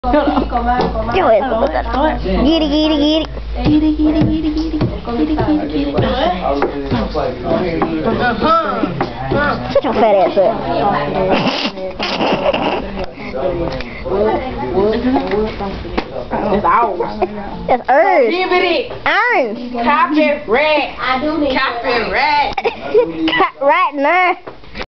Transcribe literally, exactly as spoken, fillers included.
Yo, eso, giri, giri, giri. Giri, giri, giri, giri. Giri, giri, giri. Such a fat ass up. It's ours. That's ours. Give it. Ours. Copy red. I do need Copy red. Right now.